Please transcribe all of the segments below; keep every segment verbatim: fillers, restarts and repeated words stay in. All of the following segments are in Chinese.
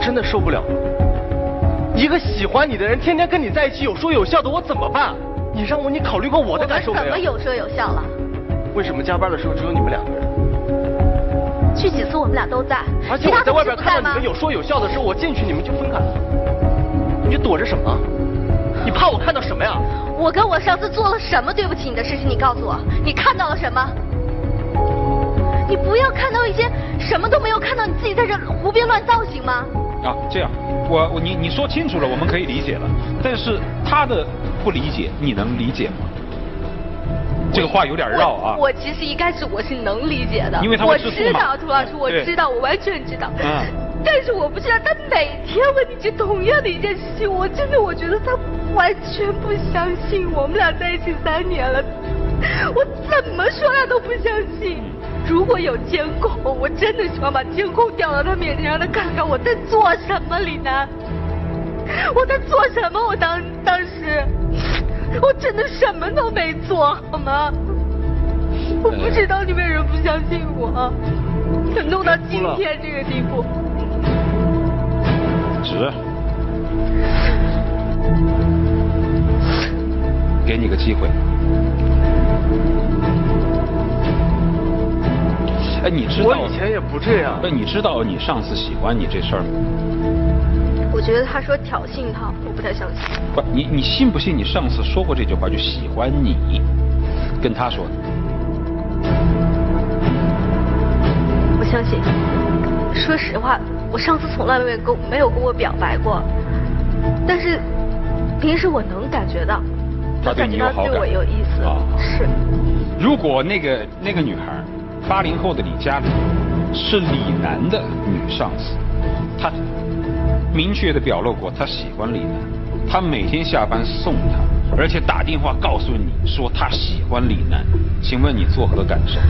真的受不了了。一个喜欢你的人，天天跟你在一起有说有笑的，我怎么办？你让我，你考虑过我的感受没有？ 我们怎么有说有笑了？ 为什么加班的时候只有你们两个人？ 去几次我们俩都在， 而且我在外边看到你们有说有笑的时候，我进去你们就分开了。你躲着什么？你怕我看到什么呀？ 我跟我上司做了什么对不起你的事情？你告诉我，你看到了什么？你不要看到一些什么都没有看到，你自己在这胡编乱造行吗？ 啊，这样，我我你你说清楚了，我们可以理解了。但是他的不理解，你能理解吗？这个话有点绕啊。 我, 我其实一开始我是能理解的， 因为他会致富嘛。 我知道，涂老师，我知道，我完全知道。嗯。但是我不知道，他每天问你这同样的一件事情，我真的我觉得他完全不相信。我们俩在一起三年了，我怎么说他都不相信。如果有监控，我真的希望把监控调到他面前，让他看看我在做什么。李楠，我在做什么？我当当时，我真的什么都没做，好吗？我不知道你为什么不相信我，就弄到今天这个地步。 值，给你个机会。哎，你知道我以前也不这样。 那你知道你上司喜欢你这事儿吗？ 我觉得他说挑衅他，我不太相信。 不，你你信不信你上司说过这句话就喜欢你？跟他说的。 我相信。说实话，我上司从来没有跟没有跟我表白过，但是平时我能感觉到， 他对你有好感， 对我有意思。啊、是。 如果那个那个女孩，八零后的李佳丽，是李楠的女上司，她明确的表露过她喜欢李楠，她每天下班送他，而且打电话告诉你说她喜欢李楠，请问你作何感受？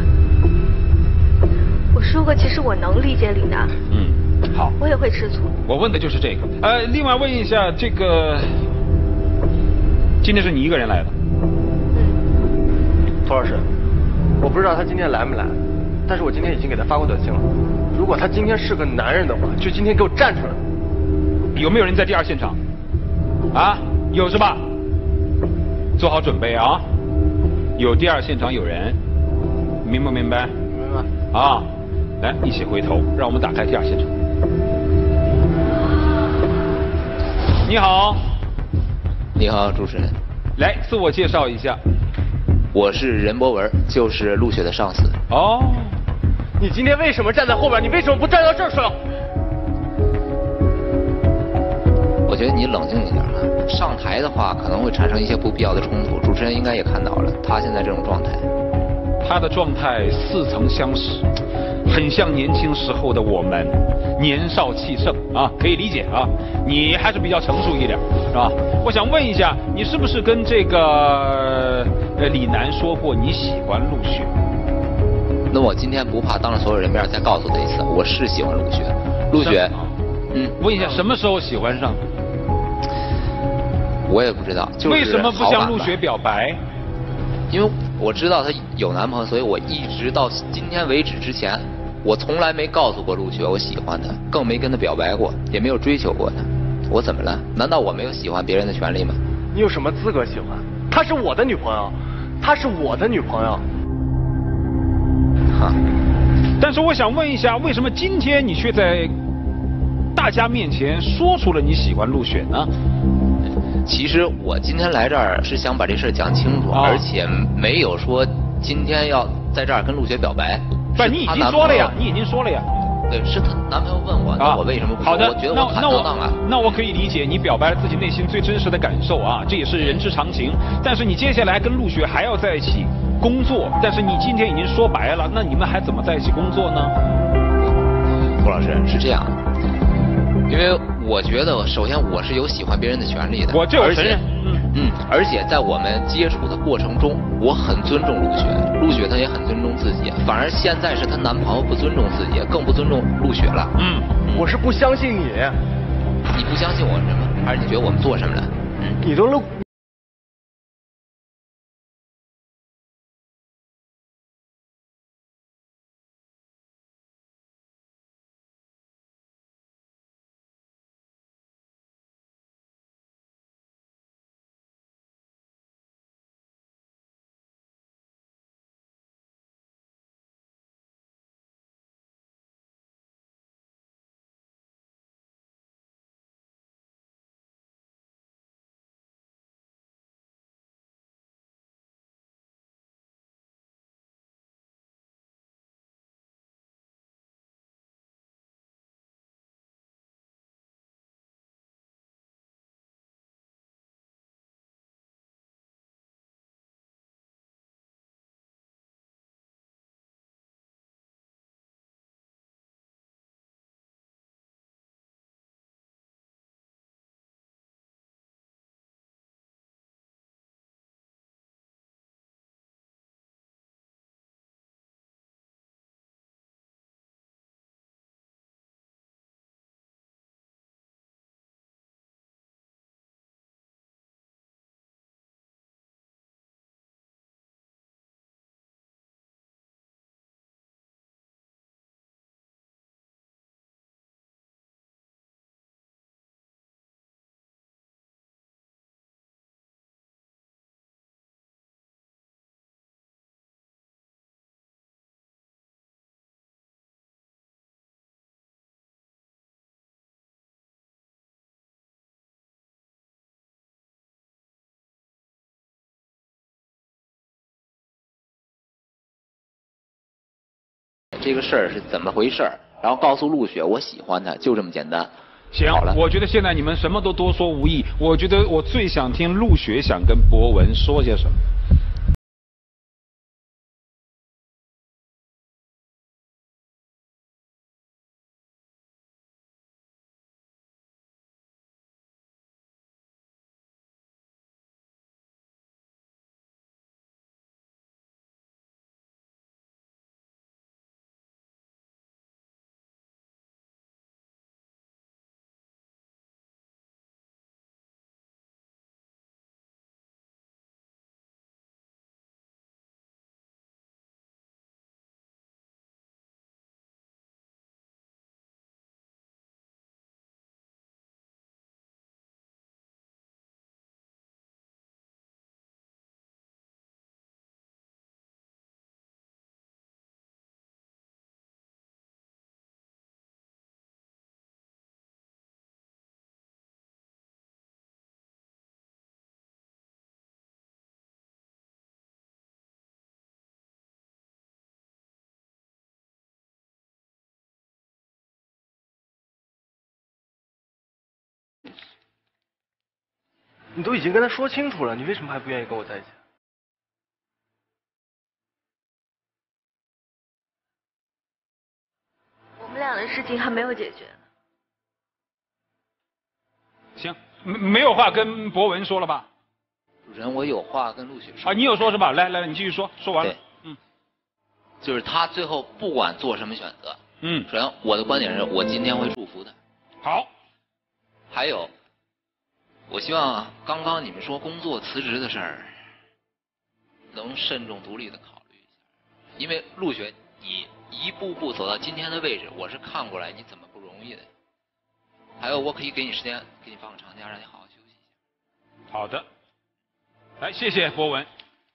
我说过，其实我能理解李楠。 嗯，好。 我也会吃醋。 我问的就是这个。呃，另外问一下，这个今天是你一个人来的？ 嗯。涂老师，我不知道他今天来没来，但是我今天已经给他发过短信了。如果他今天是个男人的话，就今天给我站出来。 有没有人在第二现场？啊，有是吧？做好准备啊！有第二现场有人，明不明白？ 明白。 啊。来，一起回头，让我们打开第二现场。你好， 你好，主持人。 来，自我介绍一下。 我是任博文，就是陆雪的上司。 哦， 你今天为什么站在后边？你为什么不站到这儿说？ 我觉得你冷静一点啊，上台的话可能会产生一些不必要的冲突。主持人应该也看到了，他现在这种状态。 他的状态似曾相识，很像年轻时候的我们，年少气盛啊，可以理解啊。你还是比较成熟一点，是吧？我想问一下，你是不是跟这个呃李楠说过你喜欢陆雪？ 那我今天不怕当着所有人面再告诉他一次，我是喜欢陆雪。陆雪， 嗯，问一下什么时候喜欢上？ 我也不知道，就是为什么不向陆雪表白？ 因为我知道她有男朋友，所以我一直到今天为止之前，我从来没告诉过陆雪我喜欢她，更没跟她表白过，也没有追求过她。我怎么了？难道我没有喜欢别人的权利吗？ 你有什么资格喜欢？她是我的女朋友，她是我的女朋友。 哈。 但是我想问一下，为什么今天你却在大家面前说出了你喜欢陆雪呢？ 其实我今天来这儿是想把这事讲清楚，哦、而且没有说今天要在这儿跟陆雪表白。 不，你已经说了呀，你已经说了呀。 对，是她男朋友问我，那我为什么不说？ 好的， 我觉得我坦荡荡啊。 那我可以理解你表白了自己内心最真实的感受啊，这也是人之常情。但是你接下来跟陆雪还要在一起工作，但是你今天已经说白了，那你们还怎么在一起工作呢？ 胡老师是这样，因为我觉得首先我是有喜欢别人的权利的， 我这我承认。 嗯，而且在我们接触的过程中，我很尊重陆雪，陆雪她也很尊重自己，反而现在是她男朋友不尊重自己，更不尊重陆雪了。 嗯，我是不相信你。 你不相信我什么？还是你觉得我们做什么了？嗯， 你都露。 这个事儿是怎么回事儿，然后告诉陆雪我喜欢她，就这么简单。 行，我觉得现在你们什么都多说无益。我觉得我最想听陆雪想跟博文说些什么。 你都已经跟他说清楚了，你为什么还不愿意跟我在一起？ 我们俩的事情还没有解决呢。 行，没没有话跟博文说了吧？ 主持人，我有话跟陆雪说。 啊，你有说是吧？来来，你继续说，说完了。 对，嗯，就是他最后不管做什么选择， 嗯， 首先我的观点是我今天会祝福他。 好。 还有，我希望刚刚你们说工作辞职的事儿，能慎重独立的考虑一下，因为陆雪，你一步步走到今天的位置，我是看过来你怎么不容易的。还有，我可以给你时间，给你放个长假，让你好好休息一下。 好的。来，谢谢博文。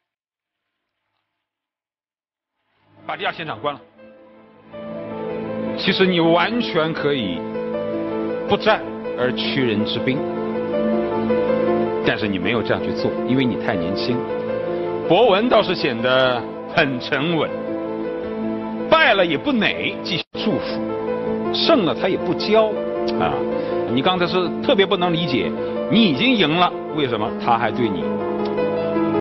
把地下现场关了。其实你完全可以不战而屈人之兵，但是你没有这样去做，因为你太年轻。博文倒是显得很沉稳，败了也不馁，继续祝福；胜了他也不骄啊。你刚才是特别不能理解，你已经赢了，为什么他还对你